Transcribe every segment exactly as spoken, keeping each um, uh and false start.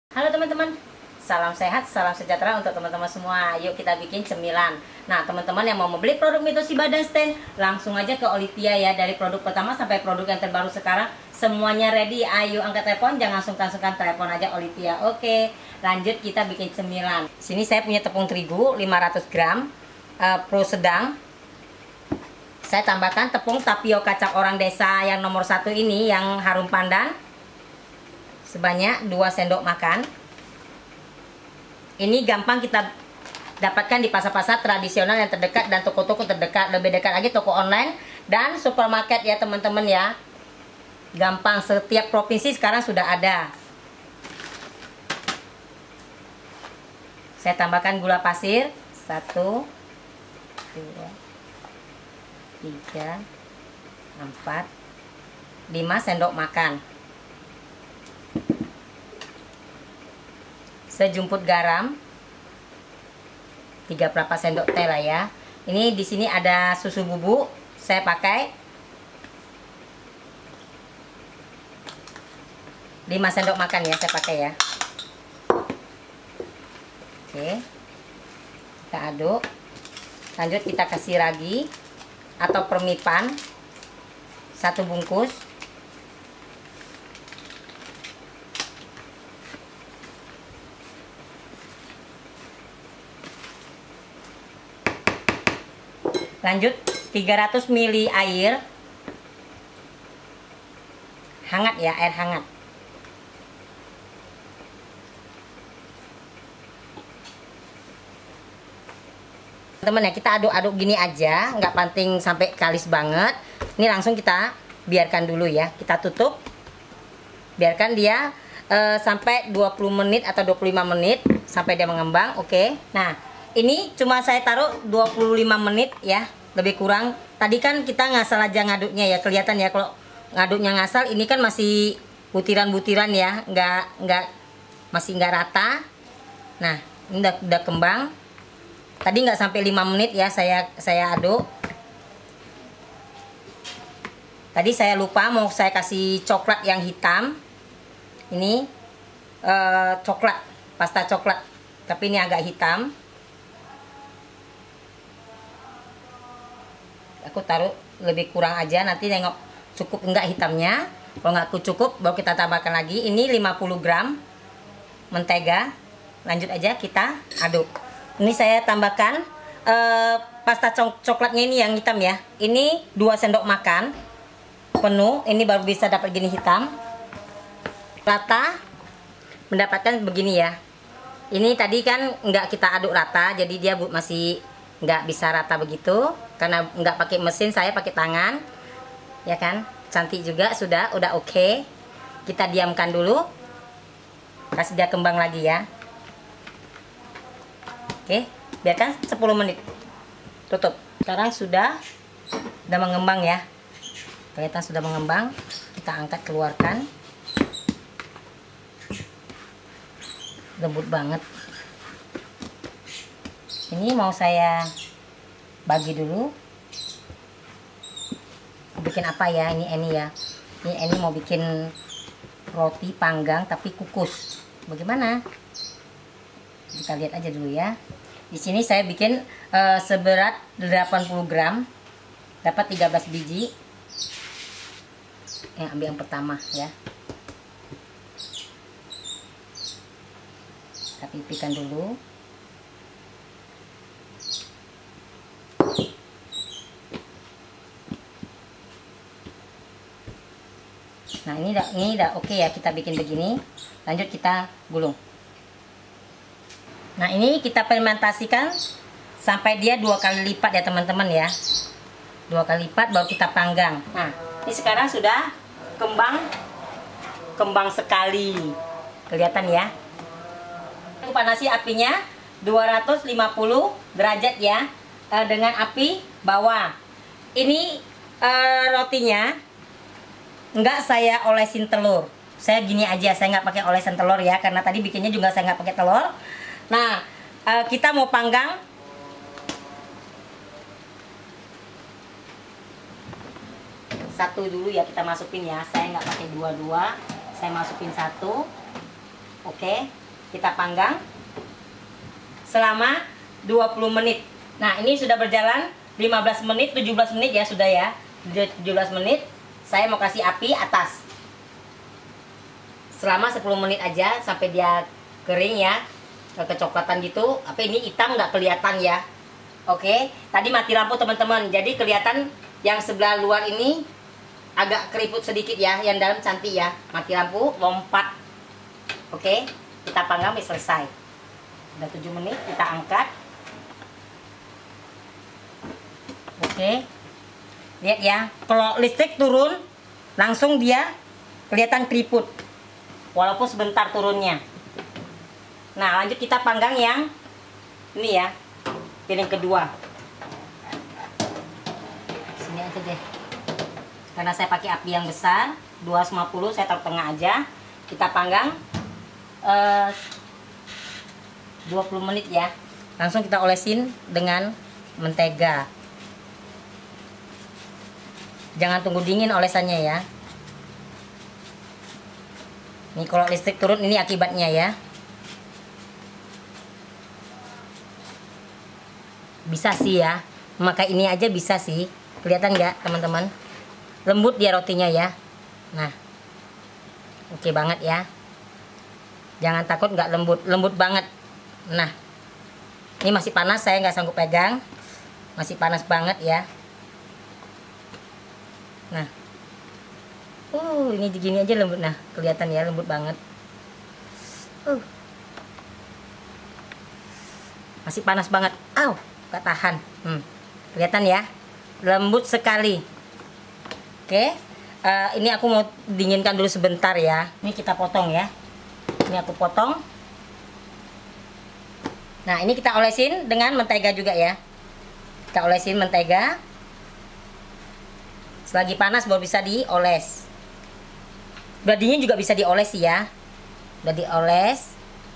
Halo teman-teman, salam sehat, salam sejahtera untuk teman-teman semua. Yuk kita bikin cemilan. Nah teman-teman yang mau membeli produk Mitsubishi Badan Stand, langsung aja ke Olivia ya. Dari produk pertama sampai produk yang terbaru sekarang, semuanya ready. Ayo angkat telepon, jangan sungkan-sungkan, telepon aja Olivia. Oke, lanjut kita bikin cemilan. Sini saya punya tepung terigu lima ratus gram, uh, pro sedang. Saya tambahkan tepung tapioka cap orang desa yang nomor satu ini, yang harum pandan, sebanyak dua sendok makan. Ini gampang kita dapatkan di pasar-pasar tradisional yang terdekat dan toko-toko terdekat. Lebih dekat lagi toko online dan supermarket ya teman-teman ya. Gampang, setiap provinsi sekarang sudah ada. Saya tambahkan gula pasir satu, dua, tiga, empat, lima sendok makan. Sejumput garam, tiga perempat sendok teh lah ya. Ini di sini ada susu bubuk, saya pakai lima sendok makan ya, saya pakai ya. Oke, kita aduk. Lanjut kita kasih ragi atau permipan satu bungkus. Lanjut tiga ratus mililiter air hangat ya, air hangat. Teman-teman ya, kita aduk-aduk gini aja, nggak penting sampai kalis banget. Ini langsung kita biarkan dulu ya, kita tutup. Biarkan dia uh, sampai dua puluh menit atau dua puluh lima menit sampai dia mengembang. Oke. Nah, ini cuma saya taruh dua puluh lima menit ya, lebih kurang. Tadi kan kita ngasal aja ngaduknya ya, kelihatan ya kalau ngaduknya ngasal. Ini kan masih butiran-butiran ya, nggak nggak masih nggak rata. Nah, ini udah, udah kembang. Tadi nggak sampai lima menit ya saya saya aduk. Tadi saya lupa mau saya kasih coklat yang hitam. Ini uh, coklat, pasta coklat, tapi ini agak hitam. Aku taruh lebih kurang aja, nanti nengok cukup enggak hitamnya. Kalau nggak cukup baru kita tambahkan lagi. Ini lima puluh gram mentega. Lanjut aja kita aduk. Ini saya tambahkan uh, pasta coklatnya ini yang hitam ya. Ini dua sendok makan penuh. Ini baru bisa dapat gini hitam. Rata mendapatkan begini ya. Ini tadi kan nggak kita aduk rata, jadi dia masih nggak bisa rata begitu karena nggak pakai mesin, saya pakai tangan ya kan. Cantik juga, sudah udah oke. Okay. Kita diamkan dulu, kasih dia kembang lagi ya. Oke, okay. Biarkan sepuluh menit, tutup. Sekarang sudah sudah mengembang ya, kelihatan sudah mengembang. Kita angkat, keluarkan. Lembut banget. Ini mau saya bagi dulu. Bikin apa ya ini ini ya. Ini ini mau bikin roti panggang tapi kukus. Bagaimana? Kita lihat aja dulu ya. Di sini saya bikin uh, seberat delapan puluh gram. Dapat tiga belas biji. Yang ambil yang pertama ya. Kita pipihkan dulu. Nah ini udah, ini udah oke okay ya, kita bikin begini. Lanjut kita gulung. Nah ini kita fermentasikan sampai dia dua kali lipat ya teman-teman ya. Dua kali lipat baru kita panggang. Nah ini sekarang sudah kembang, kembang sekali, kelihatan ya. Aku panasi apinya dua ratus lima puluh derajat ya, dengan api bawah. Ini uh, rotinya enggak saya olesin telur, saya gini aja, saya nggak pakai olesan telur ya, karena tadi bikinnya juga saya nggak pakai telur. Nah uh, kita mau panggang. Satu dulu ya kita masukin ya, saya nggak pakai dua-dua, saya masukin satu. Oke, kita panggang selama dua puluh menit. Nah, ini sudah berjalan lima belas menit, tujuh belas menit ya, sudah ya. tujuh belas menit. Saya mau kasih api atas. Selama sepuluh menit aja sampai dia kering ya. Kecoklatan gitu. Apa ini hitam nggak kelihatan ya. Oke, tadi mati lampu teman-teman. Jadi kelihatan yang sebelah luar ini agak keriput sedikit ya, yang dalam cantik ya. Mati lampu, lompat. Oke, kita panggang sampai selesai. Udah tujuh menit, kita angkat. Oke. Lihat ya, kalau listrik turun, langsung dia kelihatan keriput. Walaupun sebentar turunnya. Nah, lanjut kita panggang yang ini ya, piring kedua. Sini aja deh. Karena saya pakai api yang besar, dua ratus lima puluh, saya taruh tengah aja. Kita panggang uh, dua puluh menit ya. Langsung kita olesin dengan mentega. Jangan tunggu dingin olesannya ya. Ini kalau listrik turun ini akibatnya ya. Bisa sih ya. Maka ini aja bisa sih. Kelihatan nggak teman-teman? Lembut dia rotinya ya. Nah. Oke banget ya. Jangan takut nggak lembut. Lembut banget. Nah. Ini masih panas, saya nggak sanggup pegang. Masih panas banget ya. Nah, uh, ini gini aja lembut. Nah, kelihatan ya lembut banget. Uh, masih panas banget. Aw, gak tahan. Hmm, kelihatan ya, lembut sekali. Oke, uh, ini aku mau dinginkan dulu sebentar ya. Ini kita potong ya. Ini aku potong. Nah, ini kita olesin dengan mentega juga ya. Kita olesin mentega. Selagi panas baru bisa dioles. Udah dingin juga bisa dioles ya. Udah dioles.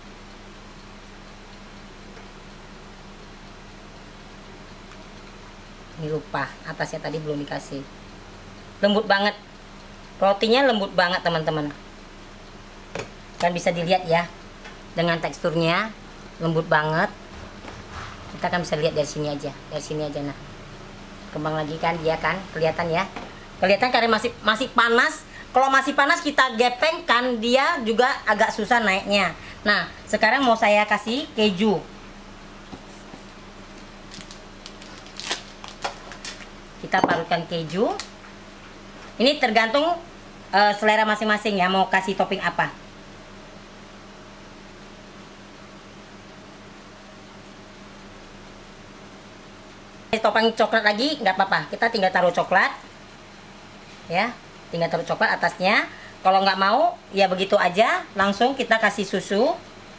Ini lupa, atasnya tadi belum dikasih. Lembut banget. Rotinya lembut banget teman-teman. Kan bisa dilihat ya. Dengan teksturnya lembut banget. Kita kan bisa lihat dari sini aja. Dari sini aja nah. Kembang lagi kan dia kan kelihatan ya, kelihatan karena masih masih panas. Kalau masih panas kita gepeng kan dia juga agak susah naiknya. Nah sekarang mau saya kasih keju. Kita parutkan keju. Ini tergantung uh, selera masing-masing ya, mau kasih topping apa. Topping coklat lagi nggak apa-apa, kita tinggal taruh coklat ya, tinggal taruh coklat atasnya. Kalau nggak mau ya begitu aja, langsung kita kasih susu.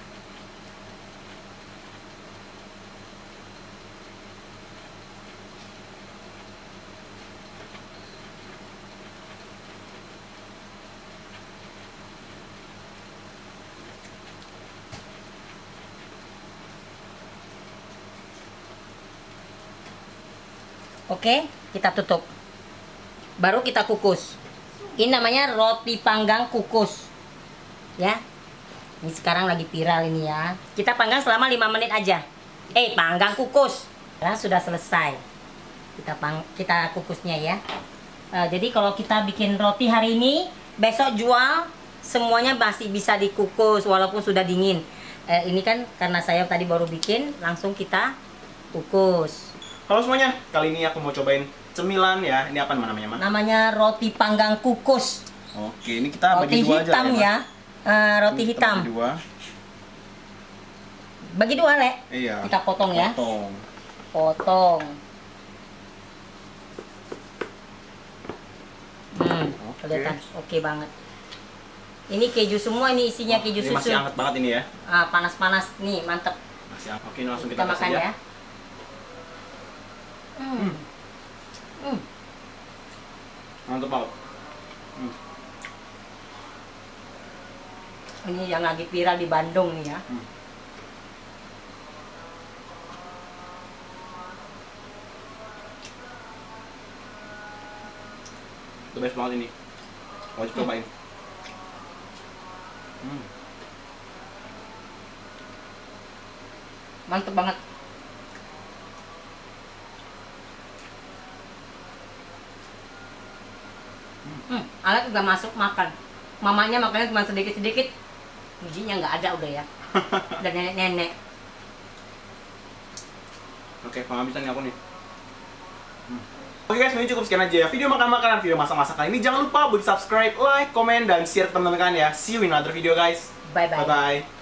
Oke, kita tutup. Baru kita kukus. Ini namanya roti panggang kukus. Ya. Ini sekarang lagi viral ini ya. Kita panggang selama lima menit aja. Eh, panggang kukus. Nah, sudah selesai. Kita pang kita kukusnya ya. Uh, jadi kalau kita bikin roti hari ini, besok jual semuanya masih bisa dikukus walaupun sudah dingin. Uh, ini kan karena saya tadi baru bikin, langsung kita kukus. Halo semuanya, kali ini aku mau cobain cemilan ya. Ini apa namanya, Ma? Namanya roti panggang kukus. Oke, ini kita roti bagi dua hitam aja ya, ya. Uh, roti ini hitam. Bagi dua. Bagi dua, Le. Iya. Kita potong ya. Potong. Potong. Hmm, Oke. kelihatan oke banget. Ini keju semua, ini isinya Oh, keju ini susu. masih hangat banget ini ya. Ah, panas-panas nih, mantep. Masih hangat. Oke, ini langsung Kita, kita, makan kasih ya. Hmm. Hmm. Mantap banget. Hmm. Ini yang lagi viral di Bandung nih ya. Hmm. The best banget ini. Wajib cobain. Hmm. Mantep banget. Hmm, Alex udah masuk makan. Mamanya makannya cuma sedikit-sedikit. Giginya nggak ada udah ya. Dan nenek-nenek. Oke, penghabisan aku nih. Hmm. Oke guys, ini cukup sekian aja ya video makan-makanan, video masak-masak kali ini. Jangan lupa buat subscribe, like, komen, dan share ke teman-teman kalian ya. See you in another video guys. Bye-bye. Bye-bye.